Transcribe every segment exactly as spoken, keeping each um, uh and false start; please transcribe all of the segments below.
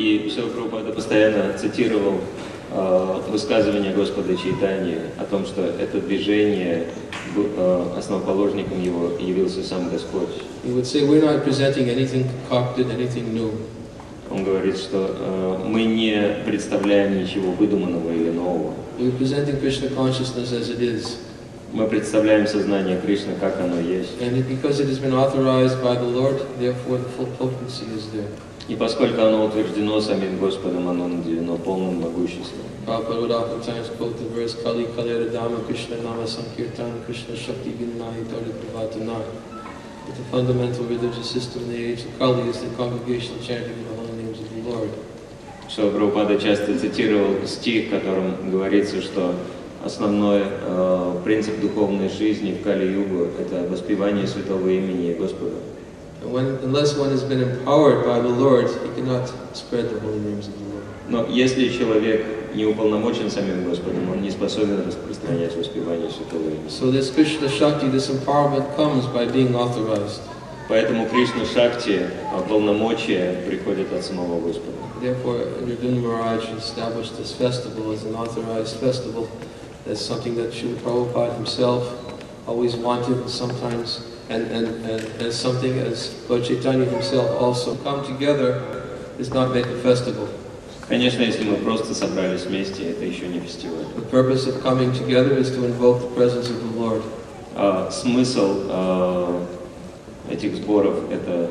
И Шрила Прабхупада постоянно цитировал э, высказывание Господа Чайтаньи о том, что это движение, э, основоположником его явился сам Господь. He would say, we're not presenting anything concocted, anything new. Он говорит, что э, мы не представляем ничего выдуманного или нового. We're presenting Krishna consciousness as it is. Мы представляем сознание Кришны, как оно есть. And it, because it has been authorized by the Lord, therefore the full potency is there. И поскольку оно утверждено самим Господом, оно наделено полным могуществом. Prabhupada would oftentimes quote the verse, Kali Kalera Dhamma Krishna Nama Sankirtan Krishna Shakti Vinnahi Taritvavatana. The fundamental religious system in the age of Kali is the congregational chanting of the holy names of the Lord. Шрила Прабхупада часто цитировал стих, в котором говорится, что основной э, принцип духовной жизни в Кали-югу – это воспевание святого имени Господа. And when, unless one has been empowered by the Lord, he cannot spread the holy names of the Lord. Но если человек не уполномочен самим Господом, он не способен распространять воспевание святого имени. So this Krishna Shakti, this empowerment comes by being authorized. Поэтому Кришна Шакти, полномочия приходят от самого Господа. Therefore, Narduna Maharaj established this festival as an authorized festival. That's something that Srila Prabhupada himself always wanted, and sometimes, and, and, and as something as Lord Chaitanya himself also. Come together is not make a festival. Конечно, если мы просто собрались вместе, это еще не фестиваль. The purpose of coming together is to invoke the presence of the Lord. А, смысл а, этих сборов – это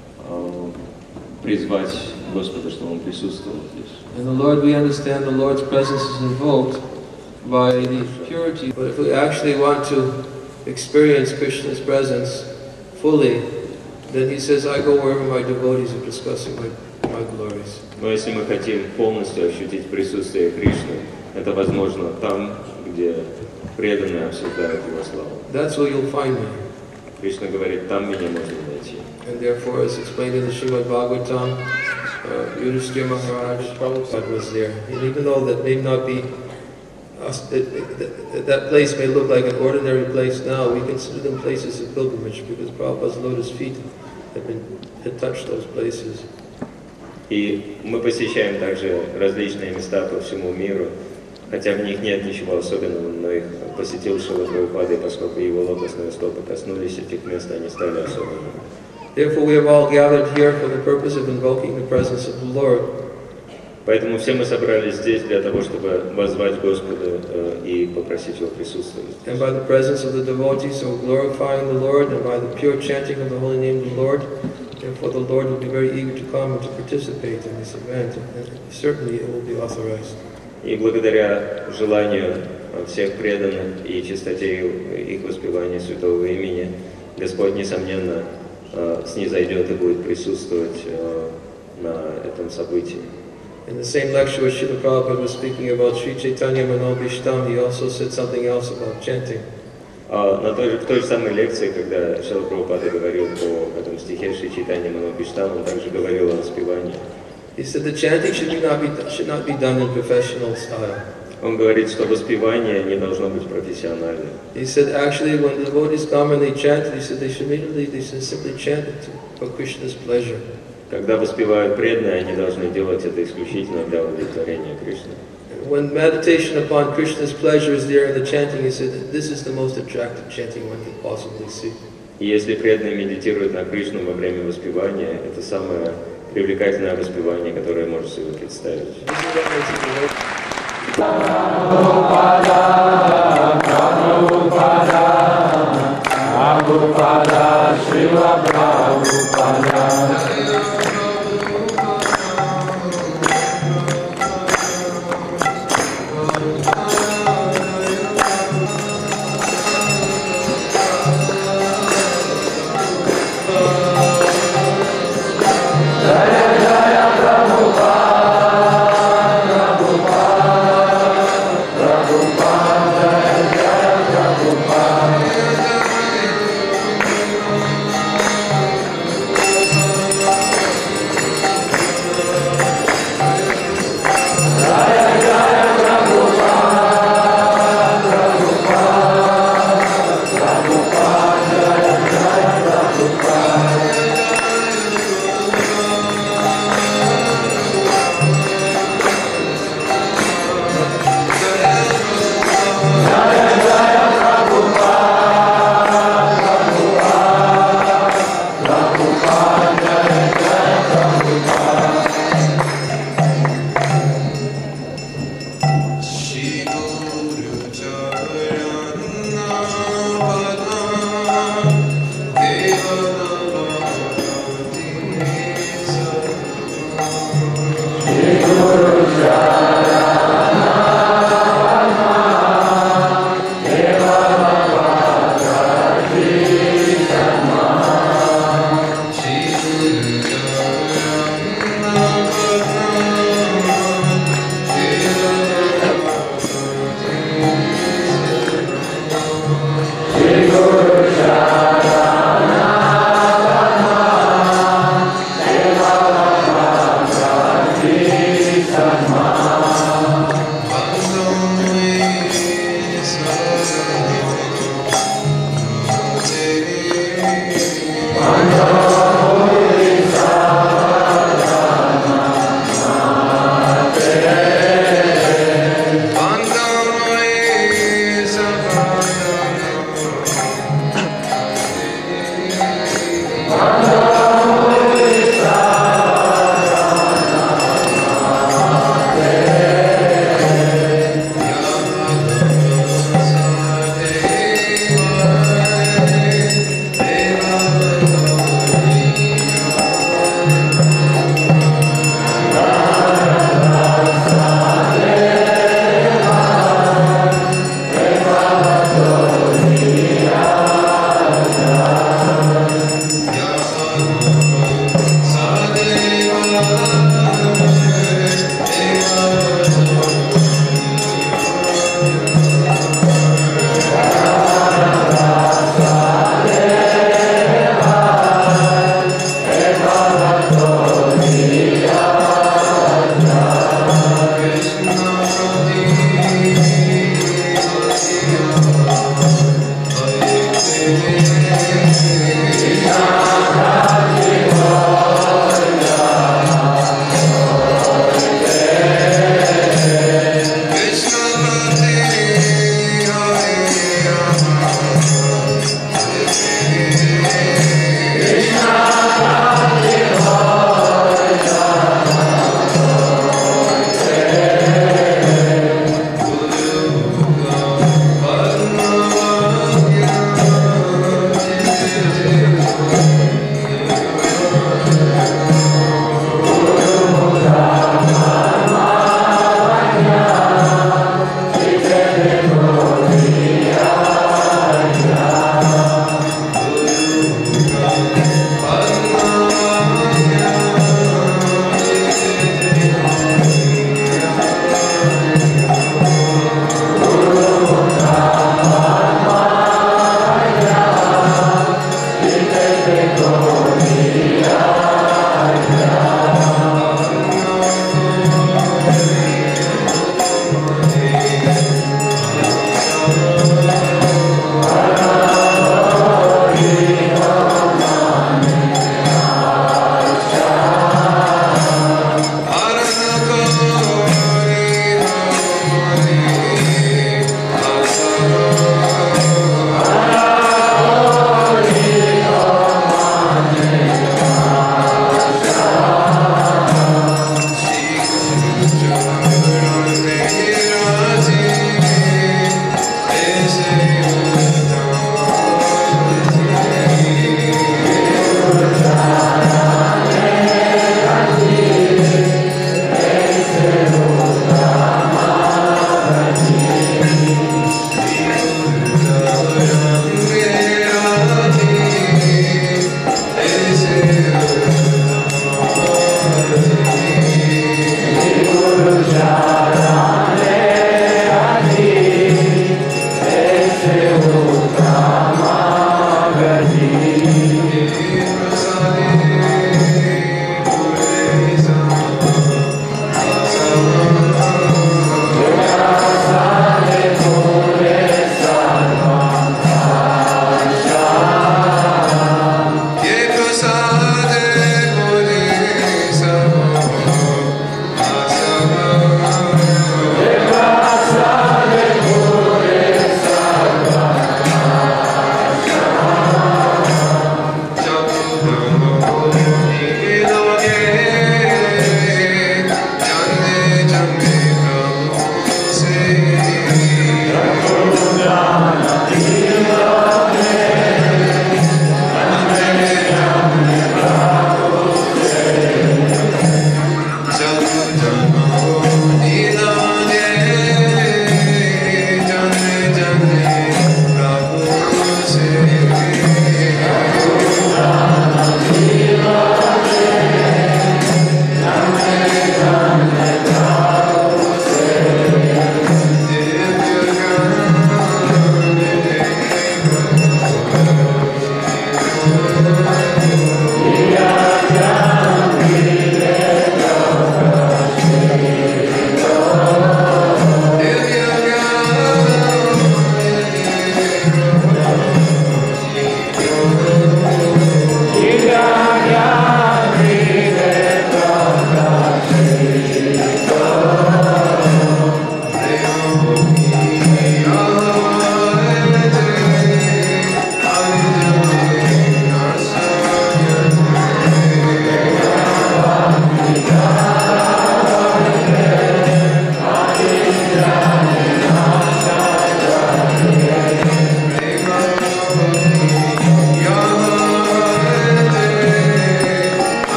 а, призвать Господа, чтобы Он присутствовал здесь. And the Lord, we understand the Lord's presence is invoked by the purity. But if we actually want to experience Krishna's presence fully, then he says, I go wherever my devotees are discussing my, my glories. Но если мы хотим полностью ощутить присутствие Кришны, это возможно там, где преданные обсуждают Его славу. That's where you'll find me. Кришна говорит, там меня можно найти. And therefore, as explained in the Srimad Bhagavatam, uh, Yudhishthira Maharaj, Prabhupada was there. And even though that may not be, uh, it, it, that place may look like an ordinary place now, we consider them places of pilgrimage because Prabhupada's lotus feet had, been, had touched those places. И мы посещаем также различные места по всему миру, хотя в них нет ничего особенного, но их посетил Шрила Прабхупада, и поскольку его лотосные стопы коснулись этих мест, они стали особенными. Therefore, we have all gathered here for the purpose of invoking the presence of the Lord. Поэтому все мы собрались здесь для того, чтобы воззвать Господа э, и попросить Его присутствия. And by the presence of the devotees who are glorifying the Lord, and by the pure chanting of the holy name of the Lord, therefore the Lord will be very eager to come and to participate in this event, and certainly it will be authorized. И благодаря желанию всех преданных и чистоте их воспевания святого имени, Господь, несомненно, снизойдет и будет присутствовать на этом событии. In the same lecture where Srila Prabhupada was speaking about Sri Chaitanya Manobhishtam, he also said something else about chanting. На той же, в той же самой лекции, когда Шрила Прабхупада говорил по этому стихе Шри Чайтанья Манобхиштам, он также говорил о воспевании. He said the chanting should be not be should not be done in professional style. Он говорит, что воспевание не должно быть профессиональным. He said actually when the devotees come and they chant, he said they should immediately they should simply chant it for Krishna's pleasure. Когда воспевают преданные, они должны делать это исключительно для удовлетворения Кришны. When meditation upon Krishna's pleasure is there in the chanting, he said that this is the most attractive chanting one can possibly see. И если преданные медитируют на Кришну во время воспевания, это самое привлекательное воспевание, которое может себе представить. Prabhupada, Prabhupada, Prabhupada, Srila Prabhupada. Prabhupada,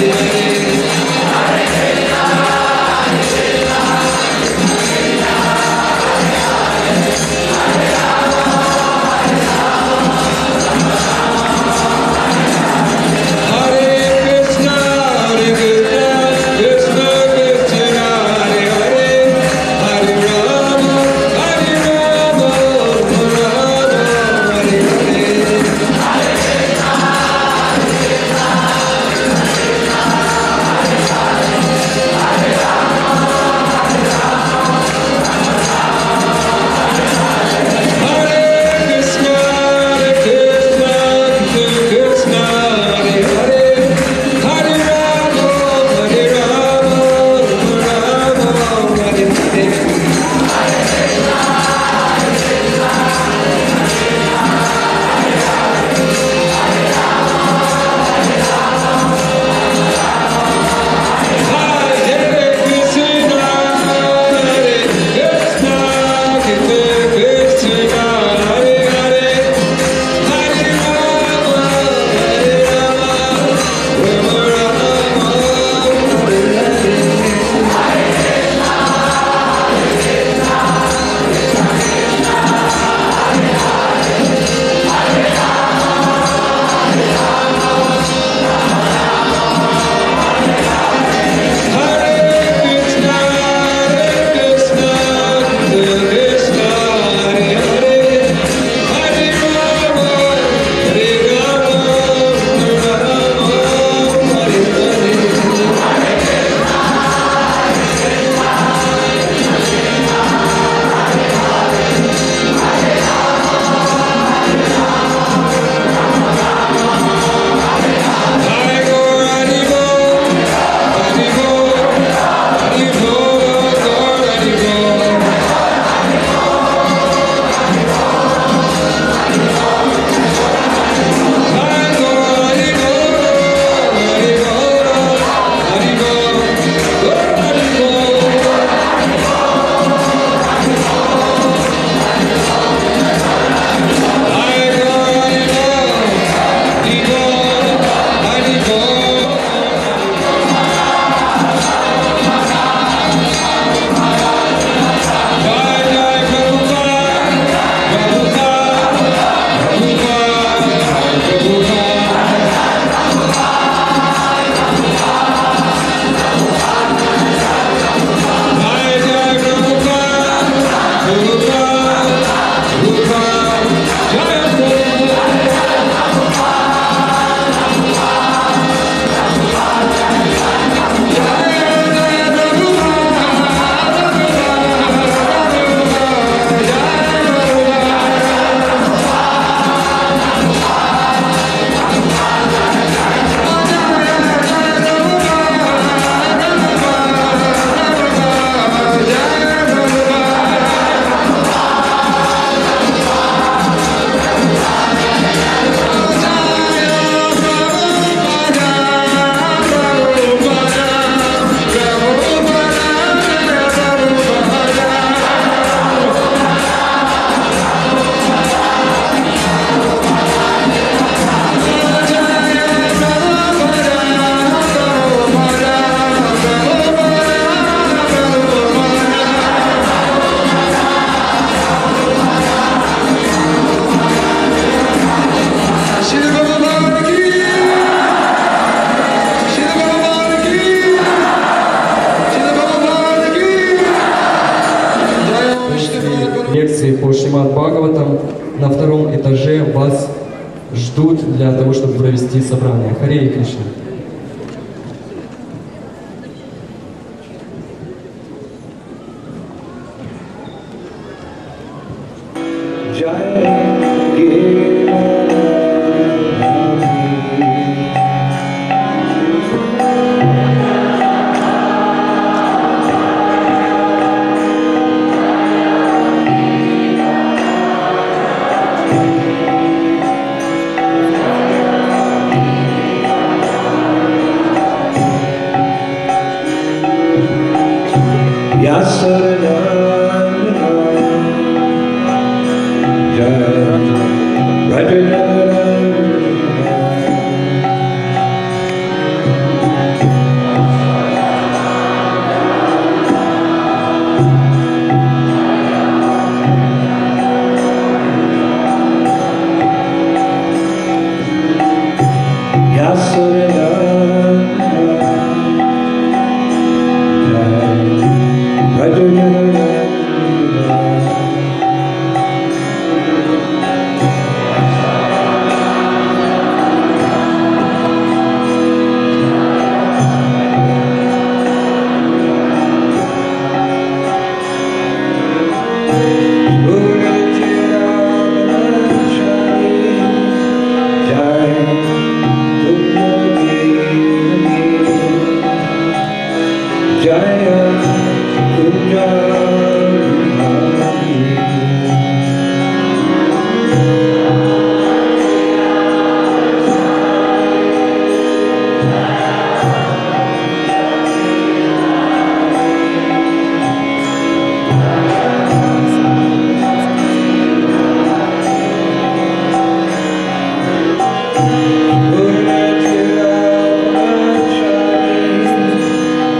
лекции по Шримад Бхагаватам. На втором этаже вас ждут для того, чтобы провести собрание. Харе Кришна.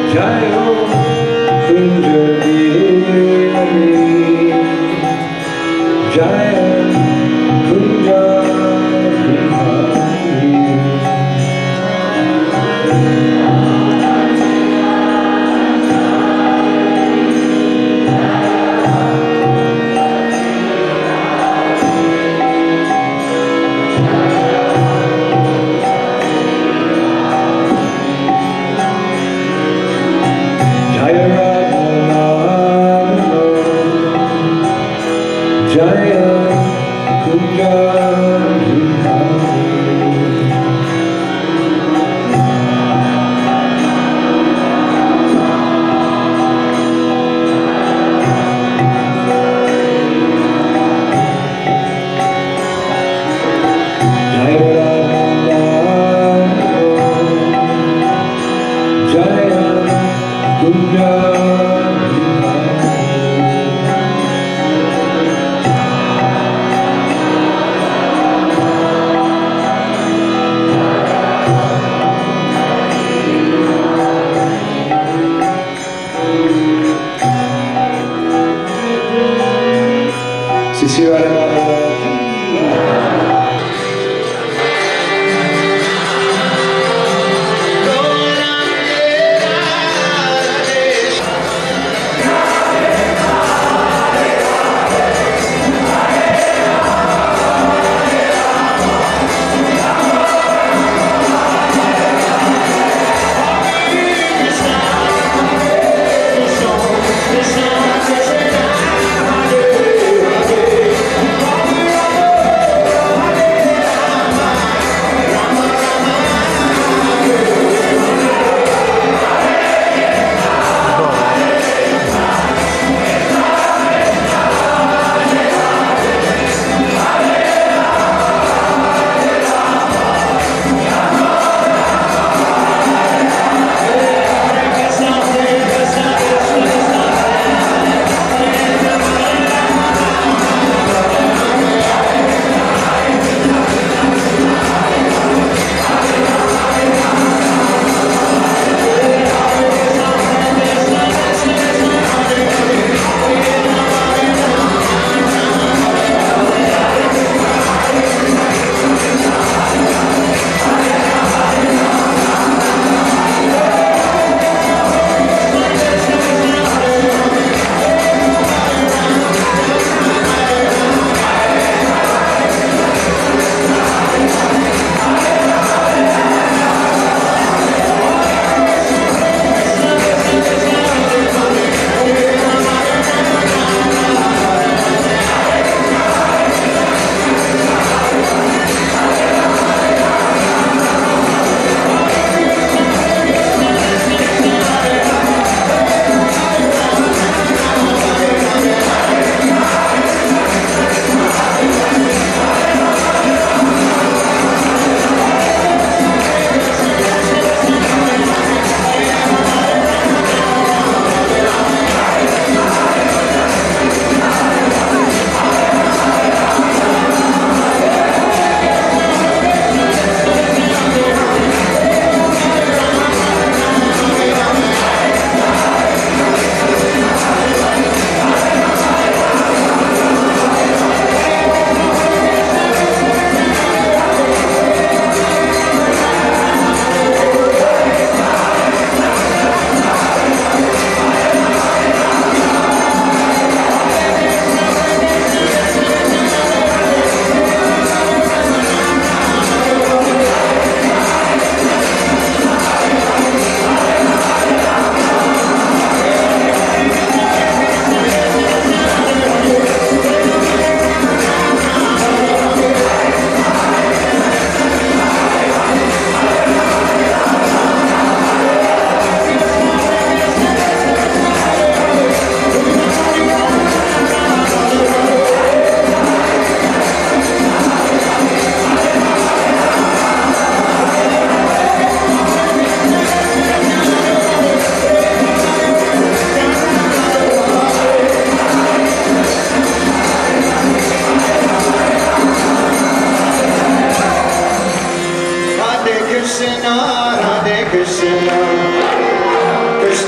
Krishna, Radhe Krishna, Krishna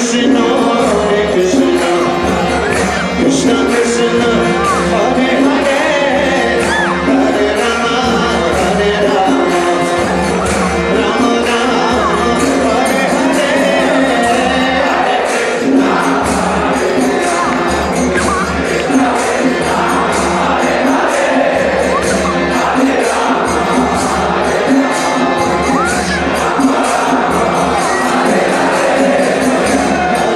Hare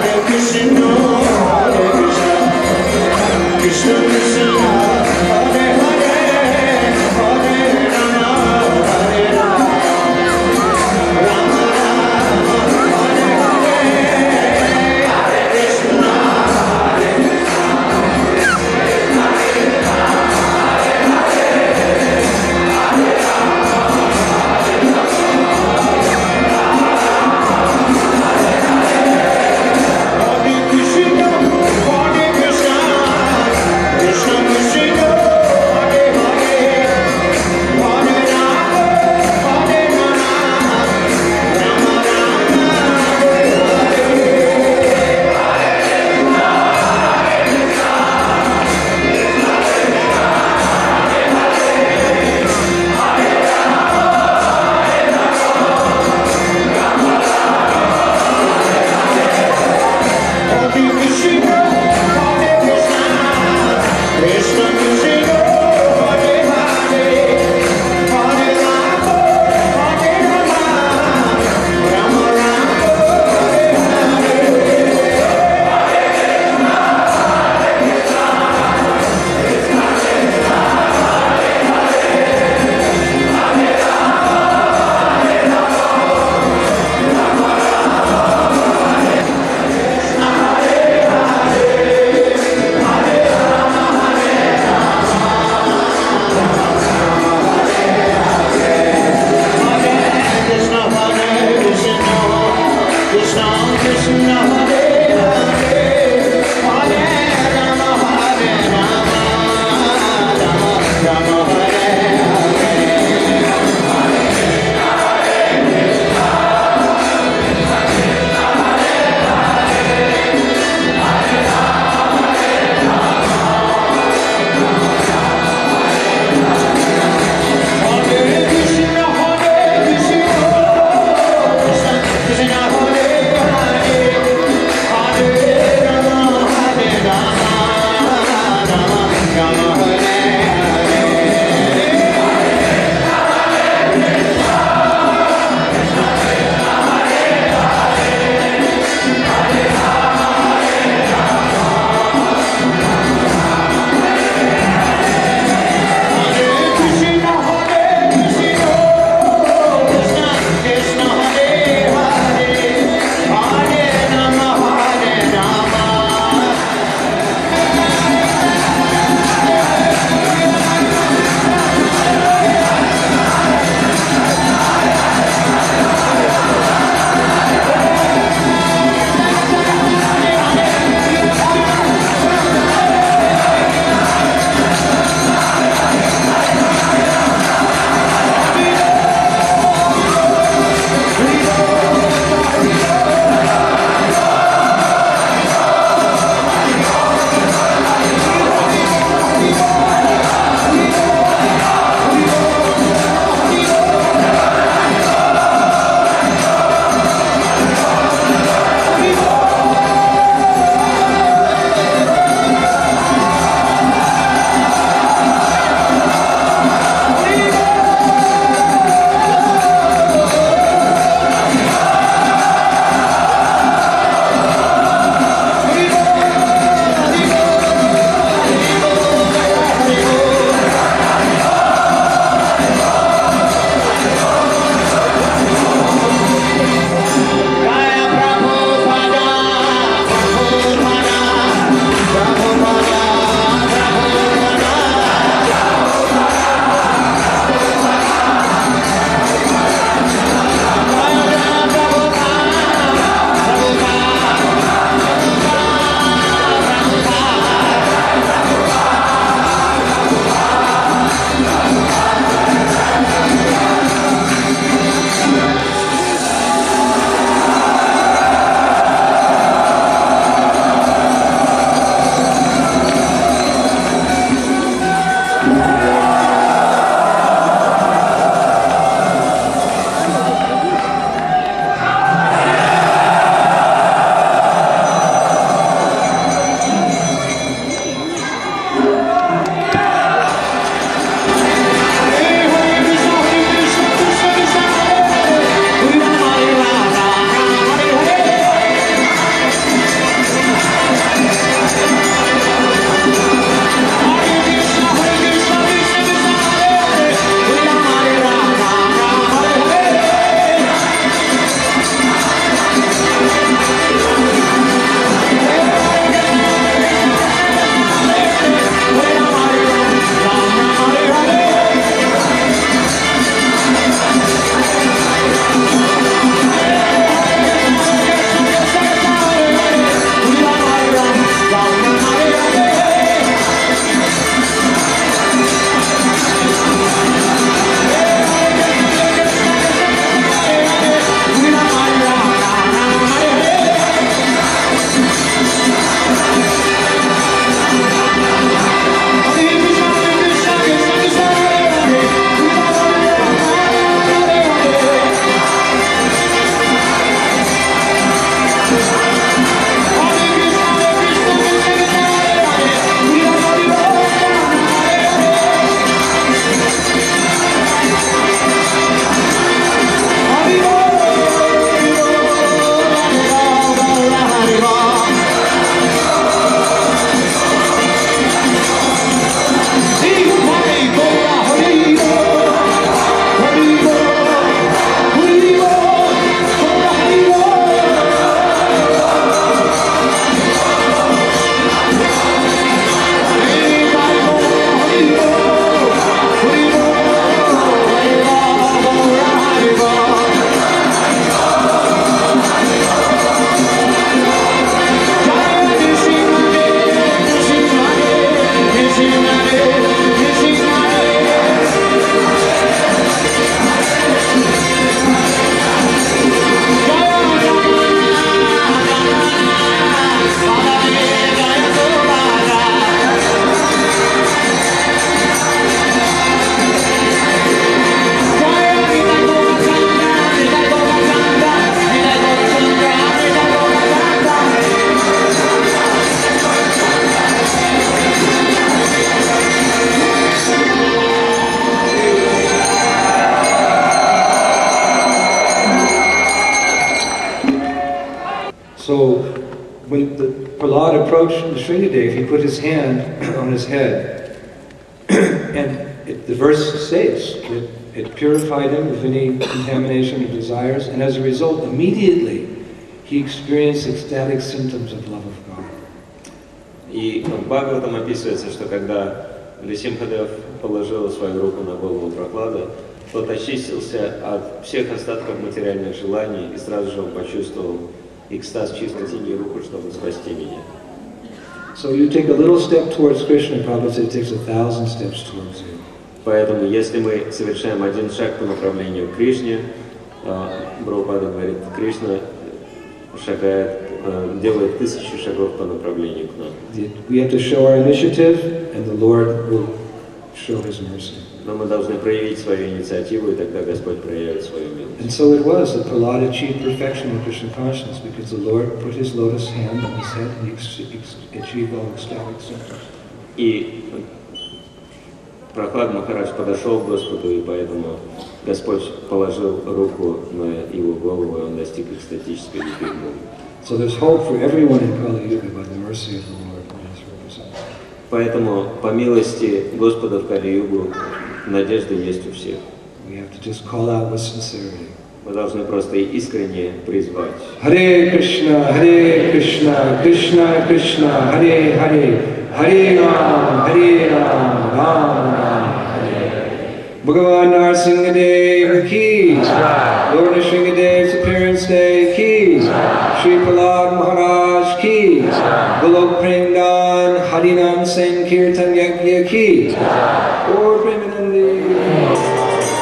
when the Prahlad approached Nrsingadev, he put his hand on his head, and it, the verse states that it purified him of any contamination or desires, and as a result, immediately he experienced ecstatic symptoms of love of God. И в Бхагаватам описывается, что когда Нрсимхадев положил свою руку на голову Прохлада, тот очистился от всех остатков материальных желаний, и сразу же он почувствовал экстаз чистой тени руку, чтобы спасти меня. So you take a little step towards Krishna, Prabhupada said it takes a thousand steps towards you. Поэтому, если мы совершаем один шаг по направлению к Кришне, Прабхупада говорит, Кришна шагает, делает тысячи шагов по направлению к нам. We have to show our initiative, and the Lord will show His mercy. Но мы должны проявить свою инициативу, и тогда Господь проявит свою милость. And so it was that Prahlad achieved perfection in Krishna consciousness, because the Lord put His lotus hand on his head and he achieved all ecstatic symptoms. И Прохлад Махарадж подошел к Господу, и поэтому Господь положил руку на его голову, и он достиг экстатической любви. So there's hope for everyone in Kali Yuga by the mercy of the Lord and His representative. Поэтому, по милости Господа в Кали-югу, надежда есть у всех. We have to just call out with sincerity. Мы должны просто искренне призвать. Hare Krishna, Hare Krishna, Krishna Krishna, Hare Hare, Hare Ram, Hare Ram, Ram Ram, Hare. Bhagavan Nrsingadev ki, Lord Nrsingadev's appearance day ki, Shri Prahlad Maharaj ki, Golok Pringan, Harinam Sankirtan Yajna ki, Lord Premanandi.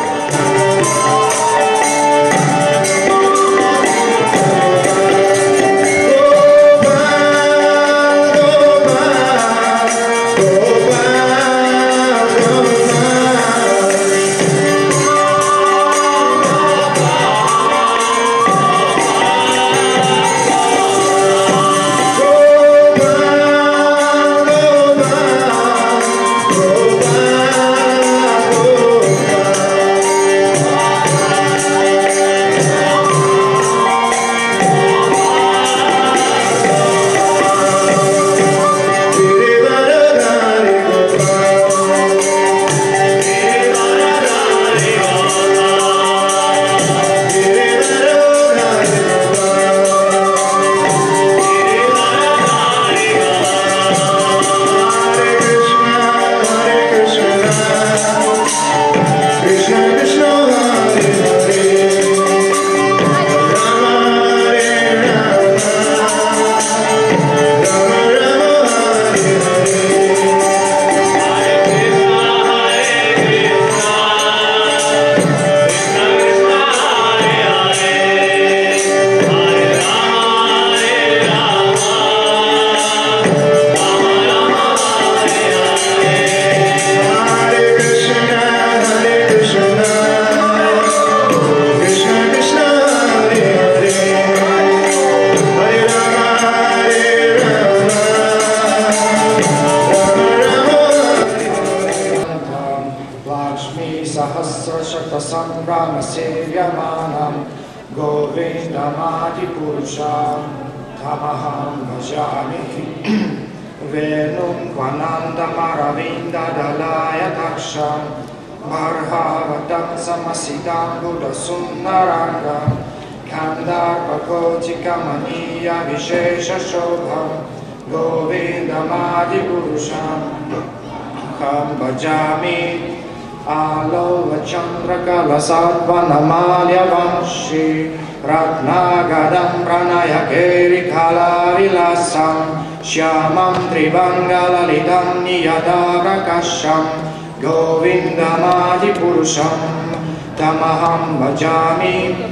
Sarvanamalyavanshi Ratnagadam Pranayakeri Kalarilasam Shyamam Trivangalalidam Niyadavrakasham Govindamadi Purusham Tamaham Bhajami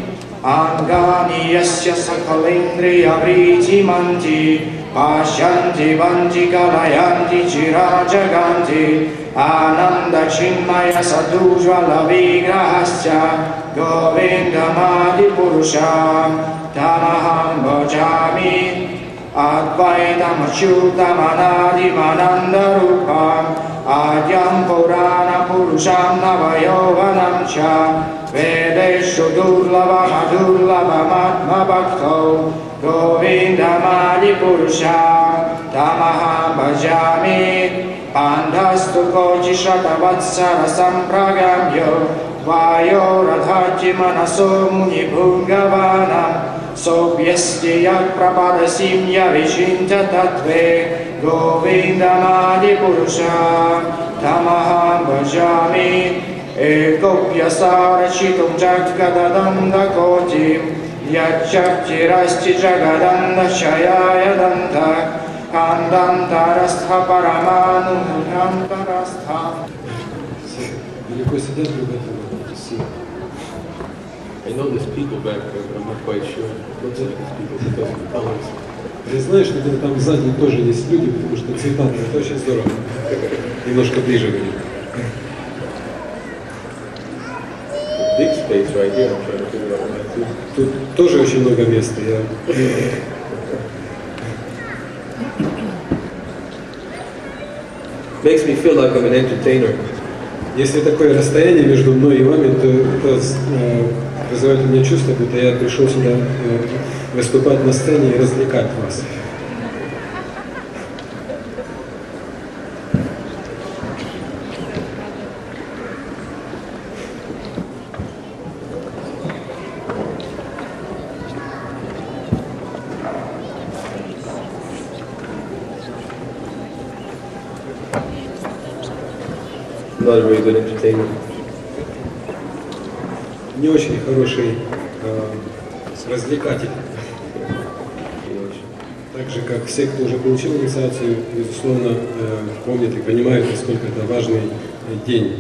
Angani Yasya Sakalindriya Vrijimanti Pashyanti Vanti Kalayanti Chirajaganti Ananda Chinmaya Sadhujvala Vigrahasya Govindamadi Purusham Tamaham Bhajami Advaitam Achyutam Anadi Mananda Rupam Adyam Purana Purusham Navayovanam Cha Vedeshu Durlava Madurlava Matma Bhakto Govindamadi Purusham Tamaham Bhajami Pandhastu Kojishratavatsara Sampragamyo Vayo Radhaji Manaso Muni Bhungavanam Sobhyastya Prapadasimya Vishinta Tattve Govindamadi Purusham Tamaham Bhajami Ekopyasarachitum Jagadadanda Kotim Yachaktirasti Jagadanda Shayaya Danta Kandantarastha Paramanu Kantarastha. I know there's people back there, but I'm not quite sure. Looks like there's people because of the colors. Я знаю, что где-то там сзади тоже есть люди, потому что цвета, это очень здорово. Немножко ближе к ним. Big space right here. I'm trying to figure out what to do. Тут тоже очень много места. Я... Makes me feel like I'm an entertainer. Если такое расстояние между мной и вами, то это э, вызывает у меня чувство, будто я пришел сюда э, выступать на сцене и развлекать вас. Not a very good entertainer. Не очень хороший э, развлекатель. Так же, как все, кто уже получил инициацию, безусловно, э, помнят и понимают, насколько это важный день.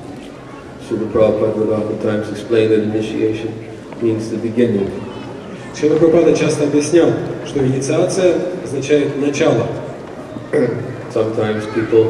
Srila Prabhupada would oftentimes explain that initiation means the beginning. Шрила Прабхупада часто объяснял, что инициация означает начало. Sometimes people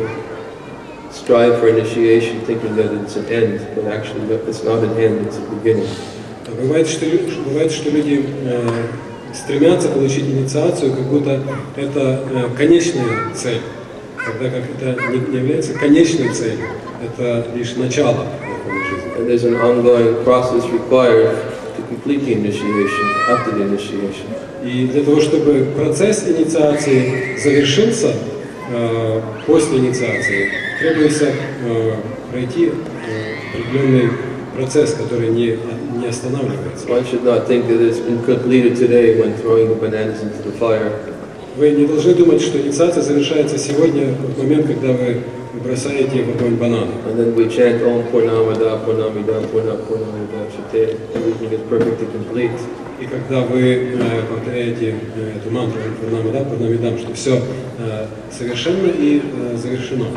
strive for initiation thinking that it's an end, but actually it's not an end, it's a beginning. Бывает, что, бывает, что люди э, стремятся получить инициацию, как будто это э, конечная цель, тогда как это не, не является конечной целью, это лишь начало духовной жизни. And there's an ongoing process required to complete the initiation, after the initiation. И для того, чтобы процесс инициации завершился, э, после инициации, требуется э, пройти э, определенный процесс, который не, не останавливается. One should not think that it's been completed today when throwing the bananas into the fire. Вы не должны думать, что инициация завершается сегодня, в момент, когда вы бросаете в огонь бананы. And then we chant Om Purnamada, Purnamidam, Purna, Purnamidam, Shate. Everything is perfectly complete. И когда вы э, повторяете э, эту мантру Пурнамидам, Пурнамидам, что все э, совершенно и э, завершено.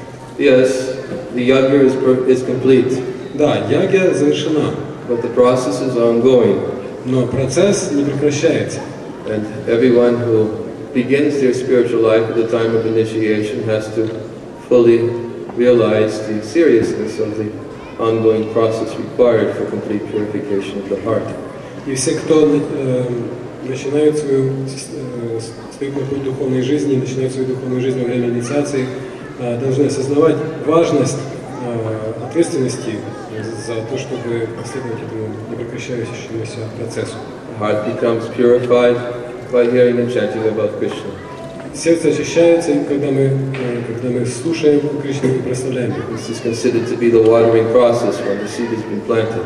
Yes, the yajna is, is complete. Да, ягья завершена, but the process is ongoing. Но процесс не прекращается. And everyone who begins their spiritual life at the time of initiation has to fully realize the seriousness of the ongoing process required for complete purification of the heart. И все, кто э, начинает свою, э, свой путь духовной жизни, начинает свою духовную жизнь во время инициации, э, должны осознавать важность э, ответственности за то, чтобы последовать этому непрекращающемуся процессу. The heart becomes purified by hearing and chanting about Krishna. Сердце очищается, когда мы, когда мы слушаем Кришну и прославляем его. This is considered to be the watering process when the seed has been planted.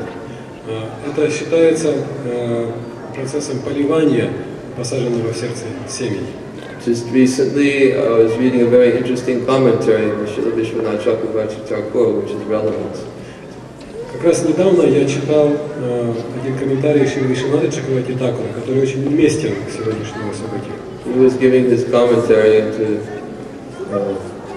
Это считается процессом поливания посаженного в сердце семени. Just recently, I was reading a very interesting commentary by Srila Vishwanath Chakravarti Thakur, which is relevant. Как раз недавно я читал э, один комментарий Шрила Вишванатха Чакраварти Thakura, который очень уместен к сегодняшнему событию. He was giving his commentary into uh,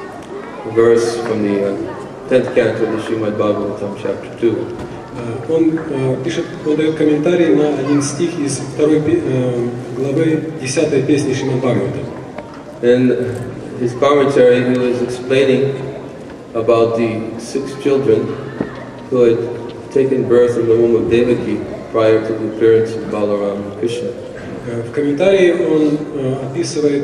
a verse from the uh, tenth canto of the Srimad Bhagavatam, chapter two. Uh, он uh, пишет, он дает комментарий на один стих из второй uh, главы десятой песни Шримад Бхагаватам. In his commentary, he was explaining about the six children who had taken birth in the womb of Devaki prior to the appearance of Balaram and Krishna. В комментарии он описывает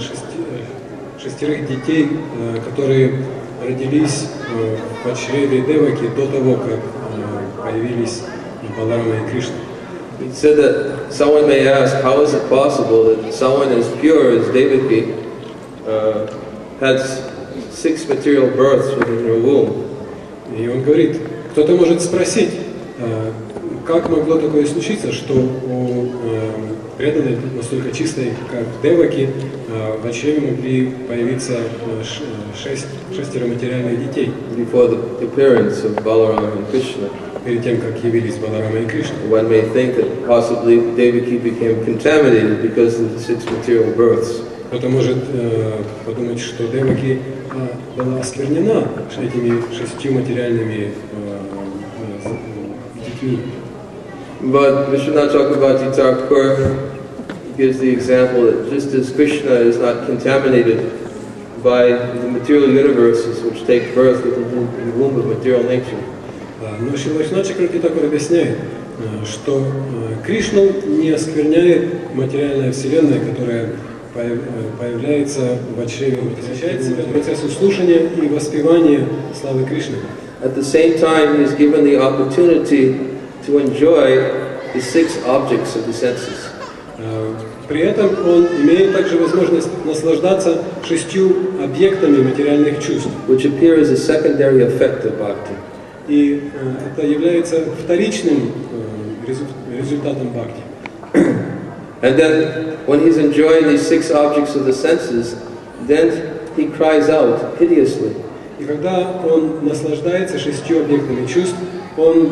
шестерых детей, которые родились в чреве Деваки до того, как появились Баларама и Кришна. He said that someone may ask, how is it possible that someone as pure as Devaki uh, had six material births within her womb? И он говорит, кто-то может спросить, как могло такое случиться, что у преданной настолько чистой, как Деваки, в чреве могли появиться шесть, шестеро материальных детей. Before the appearance of Balarama and Krishna. Перед тем, как явились Баларама и Кришна. One may think that possibly Devaki became contaminated because of the six material births. Кто-то может э, подумать, что Деваки э, была осквернена этими шестью материальными э, э, детьми. But we should not talk about Jitarkur. He gives the example that just as Krishna is not contaminated by the material universes which take birth within the womb of material nature. Но Шрила Чакраварти Такур объясняет, что Кришну не оскверняет материальная вселенная, которая появляется в чреве, посвящает себя процессу слушания и воспевания славы Кришны. At the same time, he is given the opportunity to enjoy the six objects of the senses. При этом он имеет также возможность наслаждаться шестью объектами материальных чувств, which appear as a secondary effect of bhakti. И это является вторичным результатом бхакти. And then, when he's enjoying these six objects of the senses, then he cries out piteously. И когда он наслаждается шестью объектами чувств, он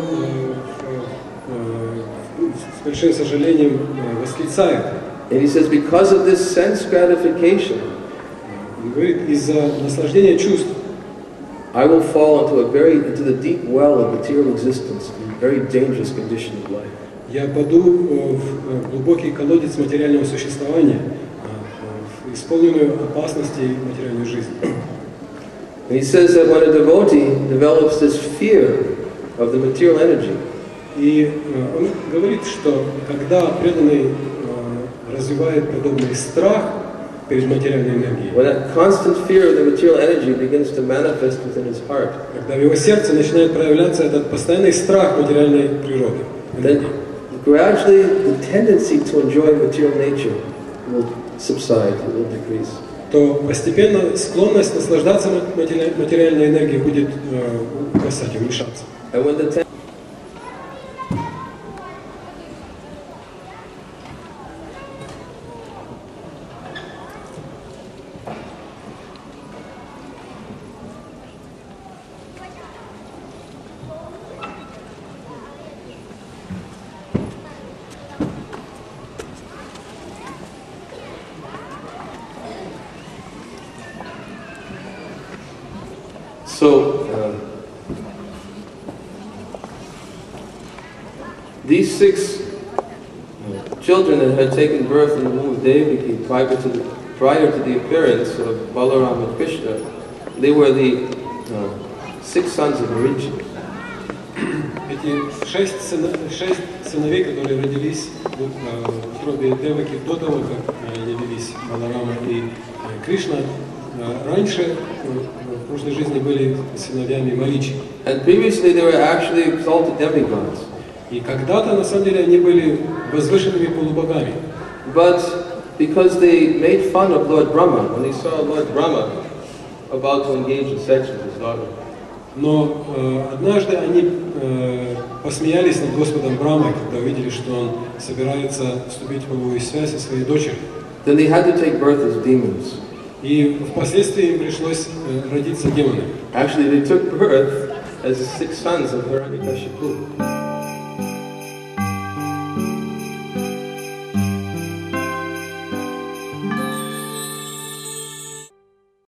с большим сожалением восклицает. And he says, because of this sense gratification, он говорит, из-за наслаждения чувств, I will fall into a very into the deep well of material existence, a very dangerous condition of life. Я паду в глубокий колодец материального существования, в исполненную опасностей материальной жизни. And he says that when a devotee develops this fear of the material energy, и он говорит, что когда преданный развивает подобный страх перед материальной энергией, when that constant fear of the material energy begins to manifest within his heart, когда в его сердце начинает проявляться этот постоянный страх материальной природы, then gradually the tendency to enjoy material nature will subside, it will decrease. То постепенно склонность наслаждаться материальной энергией будет угасать, уменьшаться. And when the So, um, these six children that had taken birth in the womb of Devaki prior to the, prior to the appearance of Balarama and Krishna, they were the uh, six sons of Marichi. Эти шесть, сына, шесть сыновей, которые родились в утробе Деваки до того, как явились Баларама и Кришна, раньше в прошлой жизни были сыновьями Маричи. And previously they were actually exalted demigods. И когда-то на самом деле они были возвышенными полубогами. But because they made fun of Lord Brahma when they saw Lord Brahma about to engage in sex with his daughter. Но э, однажды они э, посмеялись над Господом Брамой, когда увидели, что он собирается вступить в половую связь со своей дочерью. Then they had to take birth as demons. И впоследствии им пришлось э, родиться демонами. Actually, they took birth as six sons of Hiranyakashipu.